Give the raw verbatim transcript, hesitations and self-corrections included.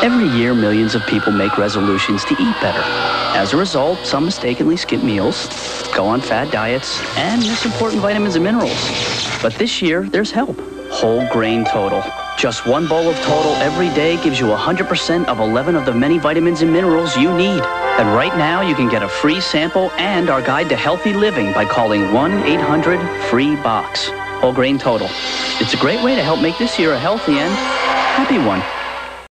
Every year, millions of people make resolutions to eat better. As a result, some mistakenly skip meals, go on fad diets, and miss important vitamins and minerals. But this year, there's help. Whole Grain Total. Just one bowl of Total every day gives you one hundred percent of eleven of the many vitamins and minerals you need. And right now, you can get a free sample and our guide to healthy living by calling one eight hundred free box. Whole Grain Total. It's a great way to help make this year a healthy and happy one.